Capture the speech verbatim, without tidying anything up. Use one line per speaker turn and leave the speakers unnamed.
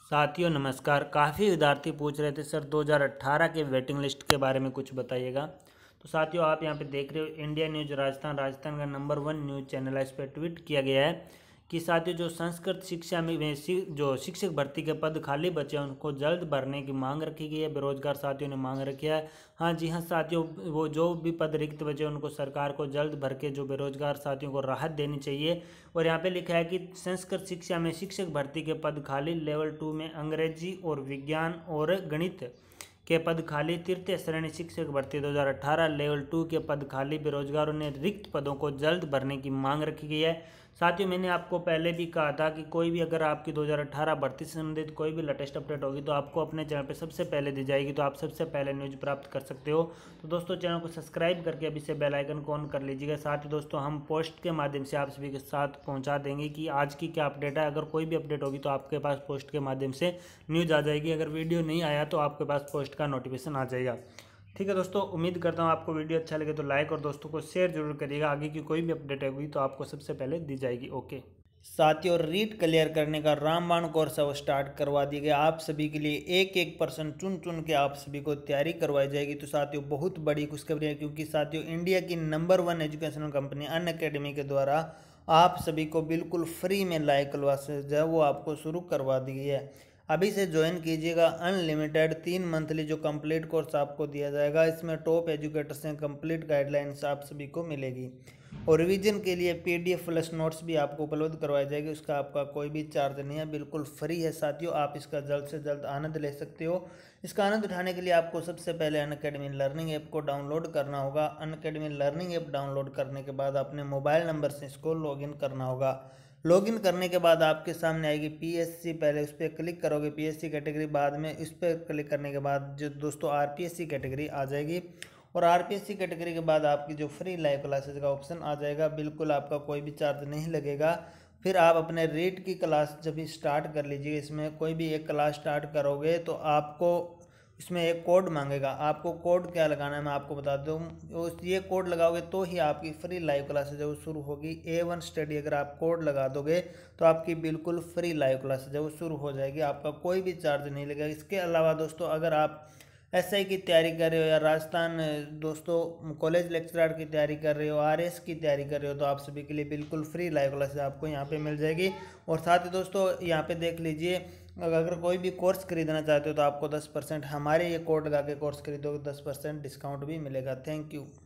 साथियों नमस्कार। काफ़ी विद्यार्थी पूछ रहे थे सर दो हज़ार अठारह के वेटिंग लिस्ट के बारे में कुछ बताइएगा। तो साथियों आप यहाँ पे देख रहे हो इंडिया न्यूज राजस्थान राजस्थान का नंबर वन न्यूज चैनल है। इस पर ट्वीट किया गया है कि साथियों जो संस्कृत शिक्षा में जो शिक्षक भर्ती के पद खाली बचे हैं उनको जल्द भरने की मांग रखी गई है। बेरोजगार साथियों ने मांग रखी है। हाँ जी हाँ साथियों, वो जो भी पद रिक्त बचे हैं उनको सरकार को जल्द भर के जो बेरोजगार साथियों को राहत देनी चाहिए। और यहाँ पे लिखा है कि संस्कृत शिक्षा में शिक्षक भर्ती के पद खाली, लेवल टू में अंग्रेजी और विज्ञान और गणित के पद खाली, तृतीय श्रेणी शिक्षक भर्ती दो हज़ार अठारह लेवल टू के पद खाली। बेरोजगारों ने रिक्त पदों को जल्द भरने की मांग रखी गई है। साथियों मैंने आपको पहले भी कहा था कि कोई भी अगर आपकी दो हज़ार अठारह भर्ती से संबंधित कोई भी लेटेस्ट अपडेट होगी तो आपको अपने चैनल पे सबसे पहले दी जाएगी, तो आप सबसे पहले न्यूज़ प्राप्त कर सकते हो। तो दोस्तों चैनल को सब्सक्राइब करके अभी से बेल आइकन को ऑन कर लीजिएगा। साथ ही दोस्तों हम पोस्ट के माध्यम से आप सभी के साथ पहुंचा देंगे कि आज की क्या अपडेट है। अगर कोई भी अपडेट होगी तो आपके पास पोस्ट के माध्यम से न्यूज़ आ जाएगी। अगर वीडियो नहीं आया तो आपके पास पोस्ट का नोटिफिकेशन आ जाएगा। ठीक है दोस्तों, उम्मीद करता हूँ आपको वीडियो अच्छा लगे तो लाइक और दोस्तों को शेयर जरूर करिएगा। आगे की कोई भी अपडेट होगी तो आपको सबसे पहले दी जाएगी। ओके साथियों, रीट क्लियर करने का रामबाण कोर्स अब स्टार्ट करवा दिया गया। आप सभी के लिए एक एक पर्सन चुन चुन के आप सभी को तैयारी करवाई जाएगी। तो साथियों बहुत बड़ी खुशखबरी है, क्योंकि साथियों इंडिया की number one educational company Unacademy के द्वारा आप सभी को बिल्कुल फ्री में लाइव क्लासेज जो है वो आपको शुरू करवा दी गई है। अभी से ज्वाइन कीजिएगा। अनलिमिटेड तीन मंथली जो कंप्लीट कोर्स आपको दिया जाएगा, इसमें टॉप एजुकेटर्स से कंप्लीट गाइडलाइंस आप सभी को मिलेगी। और रिवीजन के लिए पीडीएफ प्लस नोट्स भी आपको उपलब्ध करवाई जाएगी। उसका आपका कोई भी चार्ज नहीं है, बिल्कुल फ्री है। साथियों आप इसका जल्द से जल्द आनंद ले सकते हो। इसका आनंद उठाने के लिए आपको सबसे पहले अनअकैडमी लर्निंग ऐप को डाउनलोड करना होगा। अनअकैडमी लर्निंग ऐप डाउनलोड करने के बाद अपने मोबाइल नंबर से इसको लॉगिन करना होगा। लॉगिन करने के बाद आपके सामने आएगी पीएससी, पहले उस पर क्लिक करोगे पीएससी कैटेगरी, बाद में इस पर क्लिक करने के बाद जो दोस्तों आरपीएससी कैटेगरी आ जाएगी। और आरपीएससी कैटेगरी के बाद आपकी जो फ्री लाइव क्लासेस का ऑप्शन आ जाएगा। बिल्कुल आपका कोई भी चार्ज नहीं लगेगा। फिर आप अपने रेट की क्लास जब भी स्टार्ट कर लीजिए, इसमें कोई भी एक क्लास स्टार्ट करोगे तो आपको इसमें एक कोड मांगेगा। आपको कोड क्या लगाना है मैं आपको बता दूँ। उस ये कोड लगाओगे तो ही आपकी फ्री लाइव क्लासेज है वो शुरू होगी। ए वन स्टडी अगर आप कोड लगा दोगे तो आपकी बिल्कुल फ्री लाइव क्लासेज है वो शुरू हो जाएगी। आपका कोई भी चार्ज नहीं लगेगा। इसके अलावा दोस्तों अगर आप एसआई की तैयारी कर रहे हो या राजस्थान दोस्तों कॉलेज लेक्चरर की तैयारी कर रहे हो, आरएस की तैयारी कर रहे हो, तो आप सभी के लिए बिल्कुल फ्री लाइव क्लासेस आपको यहाँ पे मिल जाएगी। और साथ ही दोस्तों यहाँ पे देख लीजिए, अगर कोई भी कोर्स खरीदना चाहते हो तो आपको दस परसेंट हमारे ये कोड लगा के कोर्स खरीदोगे दस परसेंट डिस्काउंट भी मिलेगा। Thank you.